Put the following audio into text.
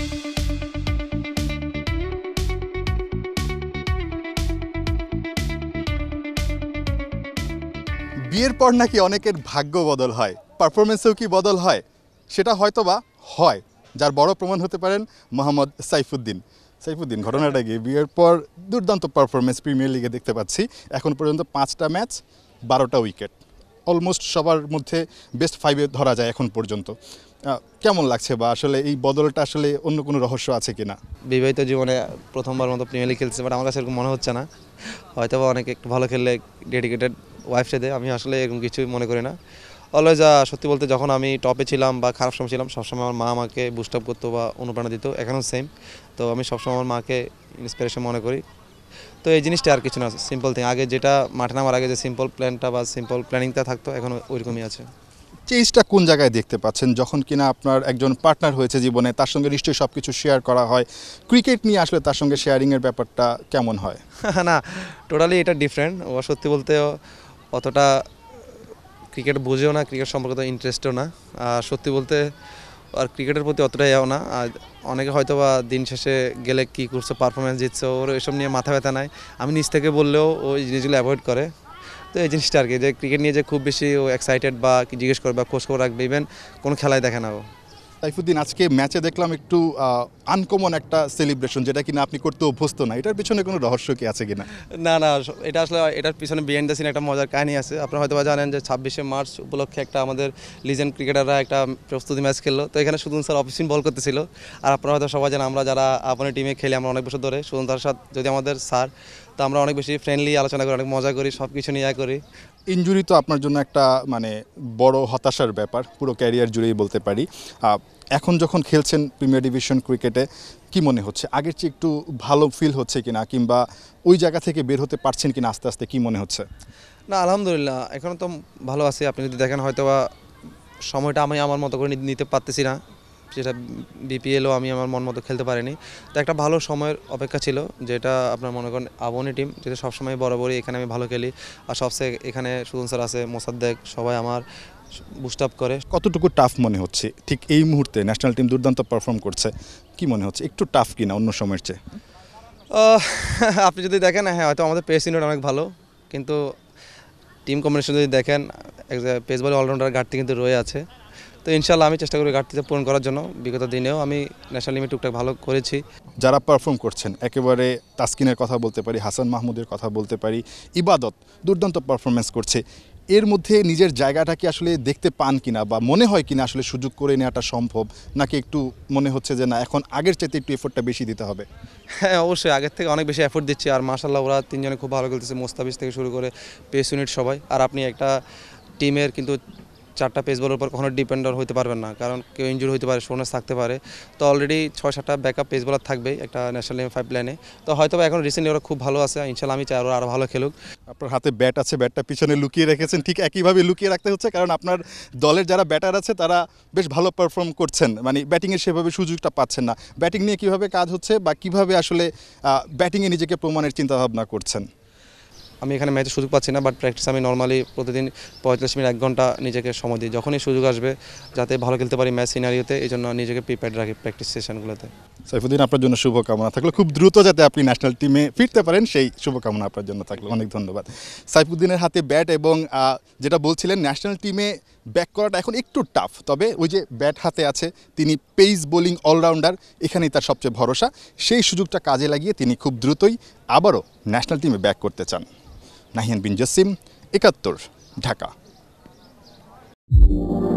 বিয়ের পর নাকি অনেকের ভাগ্য বদল হয়, পারফরমেন্সেও কি বদল হয়? সেটা হয়তোবা হয়, যার বড় প্রমাণ হতে পারেন মোহাম্মদ সাইফুদ্দিন। সাইফুদ্দিন, ঘটনাটা গিয়ে বিয়ের পর দুর্দান্ত পারফরমেন্স প্রিমিয়ার লিগে দেখতে পাচ্ছি। এখন পর্যন্ত 5টা ম্যাচ, 12টা উইকেট, অলমোস্ট সবার মধ্যে বেস্ট 5-এ ধরা যায় এখন পর্যন্ত। কেমন লাগছে, বা আসলে এই বদলটা আসলে অন্য কোনো রহস্য আছে কিনা? বিবাহিত জীবনে প্রথমবার মতো প্রিমিয়ার লিগ খেলছে, বাট আমার কাছে এরকম মনে হচ্ছে না। হয়তো বা অনেকে একটু ভালো খেললে ডেডিকেটেড ওয়াইফ সাথে, আমি আসলে এরকম কিছুই মনে করি না। অলওয়েজ সত্যি বলতে যখন আমি টপে ছিলাম বা খারাপ সময় ছিলাম, সবসময় আমার মা আমাকে বুস্ট আপ করতো বা অনুপ্রেরণা দিত, এখনও সেম। তো আমি সবসময় আমার মাকে ইন্সপিরেশন মনে করি। তো এই জিনিসটা আর কিছু না, সিম্পল থিং। আগে যেটা মাঠে নামার আগে যে সিম্পল প্ল্যানটা বা সিম্পল প্ল্যানিংটা থাকতো, এখন ওইরকমই আছে। চেঞ্জটা কোন জায়গায় দেখতে পাচ্ছেন যখন কিনা আপনার একজন পার্টনার হয়েছে জীবনে, তার সঙ্গে নিশ্চয়ই সব কিছু শেয়ার করা হয়? ক্রিকেট নিয়ে আসলে তার সঙ্গে শেয়ারিংয়ের ব্যাপারটা কেমন হয়? না, টোটালি এটা ডিফারেন্ট। ও সত্যি বলতে অতটা ক্রিকেট বুঝেও না, ক্রিকেট সম্পর্কে তো ইন্টারেস্টও না। আর সত্যি বলতে আর ক্রিকেটের প্রতি অতটাই যাও না। আর অনেকে হয়তো বা দিন শেষে গেলে কী করছো, পারফরমেন্স দিচ্ছে, ওর এসব নিয়ে মাথা ব্যথা নাই। আমি নিজ থেকে বললেও ওই জিনিসগুলো অ্যাভয়েড করে। তো এই জিনিসটা আর কি, যে ক্রিকেট নিয়ে যে খুব বেশি ও এক্সাইটেড বা জিজ্ঞেস করবে বা খোঁজখবর রাখবে, ইভেন কোনো খেলায় দেখে না ও। সাইফুদ্দিন, আজকে ম্যাচে দেখলাম একটু আনকমন একটা সেলিব্রেশন, যেটা কিনা আপনি করতে অভ্যস্ত না। এটার পিছনে কোনো রহস্য কি আছে কিনা? না, এটা আসলে এটার পিছনে বিহাইন্ড দ্য সিন একটা মজার কাহিনী আছে। আপনারা হয়তো জানেন যে 26শে মার্চ উপলক্ষে একটা আমাদের লিজেন্ড ক্রিকেটাররা একটা প্রস্তুতি ম্যাচ খেললো। তো এখানে Sudan sir off spin ball করতেছিল। আর আপনারা হয়তো সবাই জানেন, আমরা যারা আপনার টিমে খেলি, আমরা অনেক বছর ধরে সুদন স্যারের সাথে, যদি আমাদের স্যার, তো আমরা অনেক বেশি ফ্রেন্ডলি আলোচনা করি, অনেক মজা করি, সব কিছু নিয়ে করি। ইনজুরি তো আপনার জন্য একটা মানে বড় হতাশার ব্যাপার, পুরো ক্যারিয়ার জুড়েই বলতে পারি। এখন যখন খেলছেন প্রিমিয়ার ডিভিশন ক্রিকেটে, কি মনে হচ্ছে? আগের চেয়ে একটু ভালো ফিল হচ্ছে কিনা, কিংবা ওই জায়গা থেকে বের হতে পারছেন কিনা আস্তে আস্তে, কি মনে হচ্ছে? না, আলহামদুলিল্লাহ এখনও তো ভালো আছি। আপনি যদি দেখেন হয়তো বা সময়টা আমি আমার মতো করে নিতে পারতেছি না, যেটা বিপিএলও আমি আমার মন মতো খেলতে পারিনি। তো একটা ভালো সময়ের অপেক্ষা ছিল, যেটা আপনার মনে করেন আবনি টিম, যেটা সবসময় বরাবরই এখানে আমি ভালো খেলি। আর সবচেয়ে এখানে সুদন স্যার আছে, মোসাদ্দেক, সবাই আমার বুস্ট আপ করে। কতটুকু টাফ মনে হচ্ছে ঠিক এই মুহূর্তে? ন্যাশনাল টিম দুর্দান্ত পারফর্ম করছে, কি মনে হচ্ছে একটু টাফ কিনা অন্য সময়ের চেয়ে? আপনি যদি দেখেন, হ্যাঁ হয়তো আমাদের পেস ইউনিট অনেক ভালো, কিন্তু টিম কম্বিনেশন যদি দেখেন, পেস বলে অলরাউন্ডার ঘাটতি কিন্তু রয়ে আছে। তো ইনশাল্লাহ আমি চেষ্টা করি ঘাটতিতে পূরণ করার জন্য। বিগত দিনেও আমি ন্যাশনাল টিমে টুকটাক ভালো করেছি। যারা পারফর্ম করছেন, একেবারে তাসকিনের কথা বলতে পারি, হাসান মাহমুদের কথা বলতে পারি, ইবাদত দুর্দান্ত পারফরমেন্স করছে। এর মধ্যে নিজের জায়গাটা কি আসলে দেখতে পান কিনা, বা মনে হয় কিনা আসলে সুযোগ করে নেওয়াটা সম্ভব, নাকি একটু মনে হচ্ছে যে না, এখন আগের চাইতে একটু এফোর্টটা বেশি দিতে হবে? হ্যাঁ, অবশ্যই আগের থেকে অনেক বেশি এফোর্ট দিচ্ছি। আর মাশাআল্লাহ ওরা তিনজনে খুব ভালো খেলতেছে, মোস্তাফিজ থেকে শুরু করে পেস ইউনিট সবাই। আর আপনি একটা টিমের কিন্তু 4টা পেস বলের উপর কখনো ডিপেন্ডার হতে পারবেন না, কারণ কেউ ইনজুরি হতে পারে, শোনেস থাকতে পারে। তো অলরেডি 6-7টা ব্যাকআপ পেস বলার থাকবেই একটা ন্যাশনাল টিম 5 প্ল্যানে। তো হয়তো এখন রিসেন্টলি ওরা খুব ভালো আছে, ইনশাল্লাহ আমি চাই ওরা আরও ভালো খেলুক। আপনার হাতে ব্যাট আছে, ব্যাটটা পিছনে লুকিয়ে রেখেছেন, ঠিক একইভাবে লুকিয়ে রাখতে হচ্ছে, কারণ আপনার দলের যারা ব্যাটার আছে তারা বেশ ভালো পারফর্ম করছেন, মানে ব্যাটিংয়ের সেভাবে সুযোগটা পাচ্ছেন না। ব্যাটিং নিয়ে কীভাবে কাজ হচ্ছে, বা কীভাবে আসলে ব্যাটিংয়ে নিজেকে প্রমাণের চিন্তাভাবনা করছেন? আমি এখানে ম্যাচে সুযোগ পাচ্ছি না, বাট প্র্যাকটিস আমি নর্মালি প্রতিদিন 45 মিনিট 1 ঘন্টা নিজেকে সময় দিই, যখনই সুযোগ আসবে যাতে ভালো খেলতে পারি ম্যাচ সিনারিওতে, এই জন্য নিজেকে প্রিপেয়ার্ড রাখি প্র্যাকটিস সেশনগুলোতে। সাইফুদ্দিন, আপনার জন্য শুভকামনা থাকলো, খুব দ্রুত যাতে আপনি ন্যাশনাল টিমে ফিরতে পারেন, সেই শুভকামনা আপনার জন্য থাকলো। অনেক ধন্যবাদ। সাইফুদ্দিনের হাতে ব্যাট, এবং যেটা বলছিলেন ন্যাশনাল টিমে ব্যাক করাটা এখন একটু টাফ, তবে ওই যে ব্যাট হাতে আছে, তিনি পেস বোলিং অলরাউন্ডার, এখানেই তার সবচেয়ে ভরসা। সেই সুযোগটা কাজে লাগিয়ে তিনি খুব দ্রুতই আবারও ন্যাশনাল টিমে ব্যাক করতে চান। নাহিয়ান বিন জসিম, একাত্তর, ঢাকা।